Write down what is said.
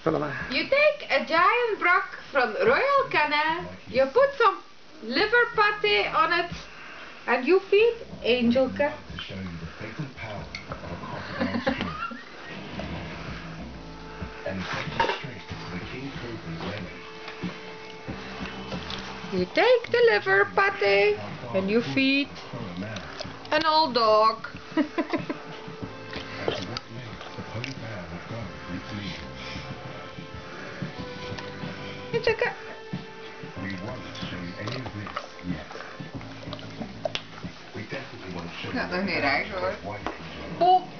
allemaal. You take a giant brock from Royal Canin, you put some liver pate on it, and you feed Angelke. You take the liver pate and you feed an old dog. Angelke. Gaat nog niet recht hoor.